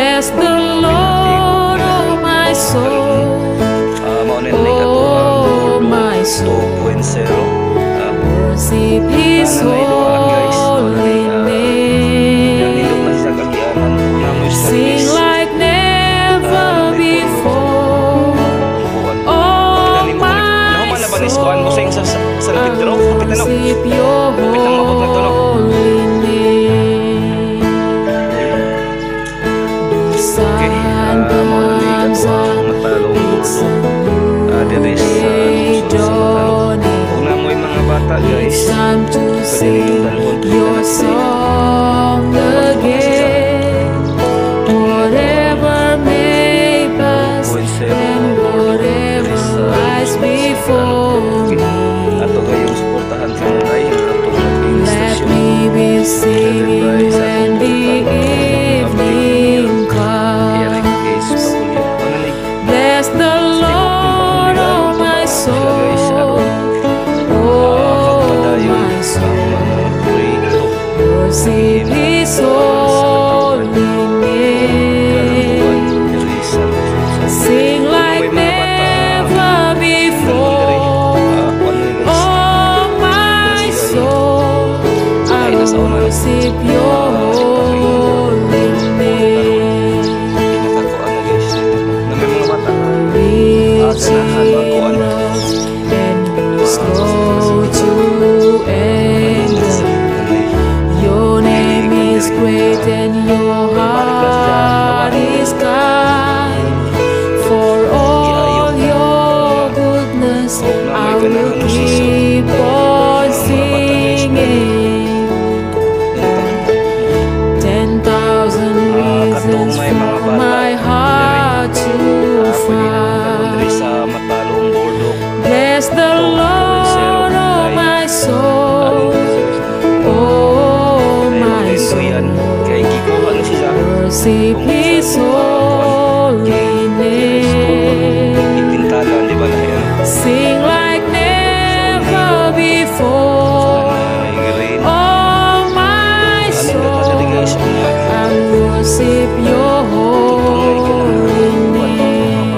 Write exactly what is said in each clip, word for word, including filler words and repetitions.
Bless the Lord, oh my soul, oh my soul. Worship His holy name. Sing like never before. Oh my soul, I worship Your holy name. The sun comes up, it's a new day dawning. It's time to sing your song again. Whatever may pass and whatever lies before me, let me be singing when the evening comes. Bless the Lord, oh my soul, worship His holy name. Sing like never before. Oh my soul, I worship Your holy name. Reaching love and slow to anger. Your name is great and Your heart is kind. For all Your goodness, I will keep on singing. Ten thousand reasons for my heart to find. Bless the Lord, oh my soul, oh my soul. Worship His holy name. Sing like never before. Oh my soul, I worship Your holy name.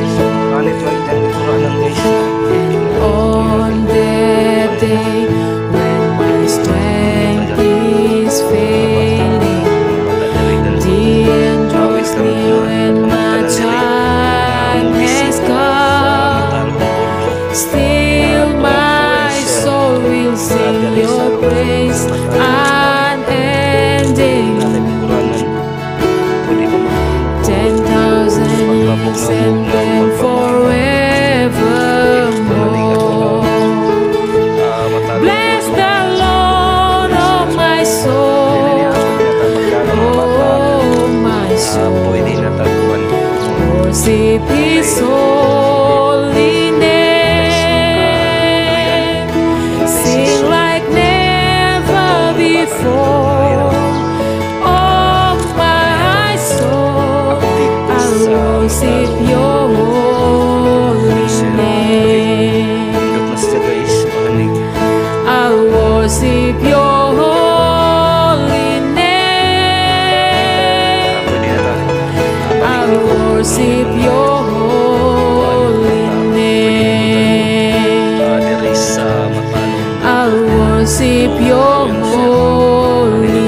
On that day when my strength is failing, the end draws near and my time has come, still my soul will sing Your praise unending. Ten thousand years and then forevermore. Bless the Lord, oh my soul, oh my soul. Worship His holy name. Sing like never before. Oh my soul, I worship Your holy name. I worship Your holy name. I worship Your holy name. I worship Your holy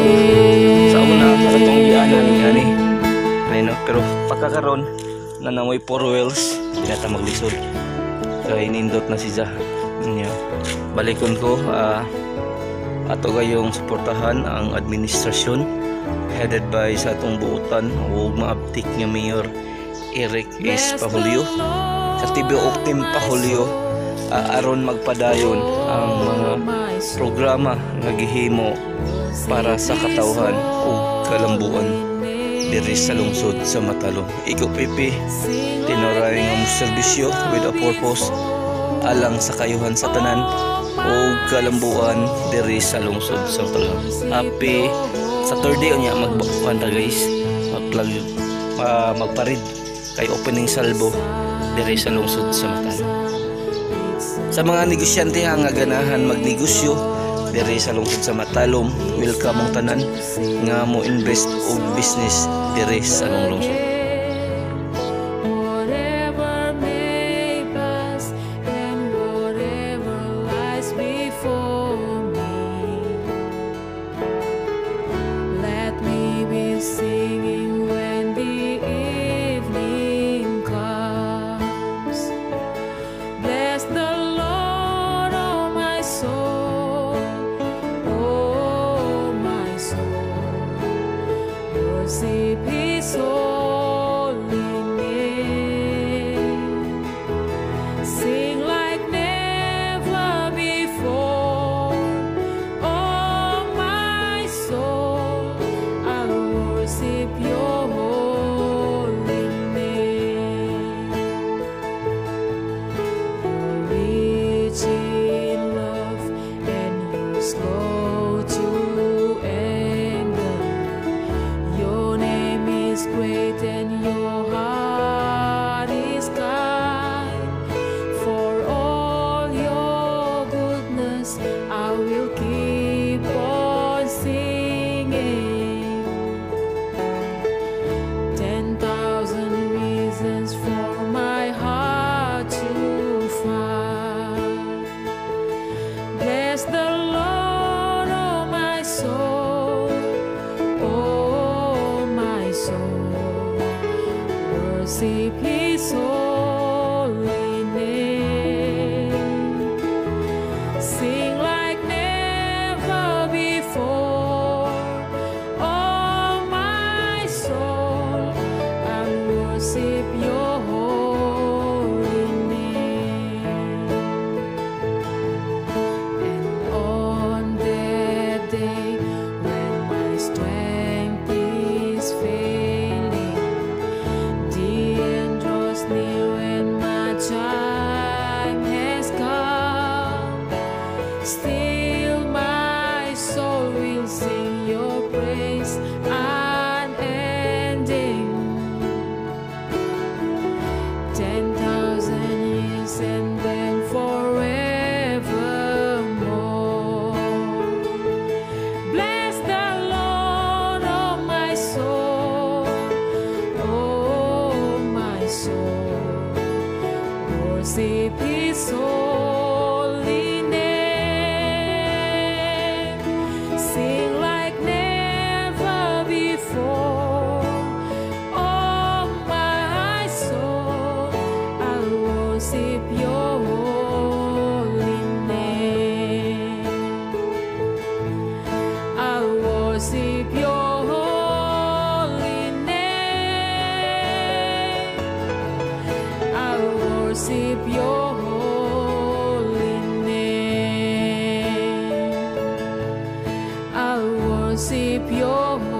name. Pero pagkakaroon na namoy four wheels, hindi na tayo maglisod. Kaya inindot na si Jah. Balikon ko, uh, ato gayong suportahan ang administrasyon headed by sa atong buutan o maabtik nga Mayor Eric S. Pahulio sa T V Octim Pahulio, uh, aron magpadayon ang mga programa nga gihimo para sa katawhan o kalambuan diri sa lungsod sa Matalom. Iko pipi tinuray nga serbisyo with a purpose alang sa kayuhan sa tanan o kalambuan diri sa lungsod sa Matalom. Happy Saturday unya magbakuan ta guys, magplag uh, magparid kay opening salbo diri sa lungsod sa Matalom. Sa mga negosyante nga ganahan magnegosyo diri sa lungsod sa Matalom. Welcome mong tanan nga mo invest og business diri sa among lungsod. Whatever may pass and whatever lies before me, let me be singing when the evening comes. Bless the Lord, oh my soul, oh my soul, worship His holy name. Sing like never before, oh my soul, I'll worship Your holy name. You're rich in love and you're slow to anger. Your name is great and Your heart is kind. For all Your goodness, I will keep on singing. Ten thousand reasons for my heart to find. Bless the Lord, oh my soul, oh my soul, worship His holy name. Sing like never before, oh my soul, I worship Your holy name. And on that day when my strength is failing, the end draws near and my time has come, still my soul will sing Your praise unending. Ten thousand years and then forevermore. Bless the Lord, oh my soul, oh my soul, worship His holy name. Sing like never before, oh my soul, I'll worship Your holy name. I'll worship Your holy name. I'll worship Your holy name. I'll worship Your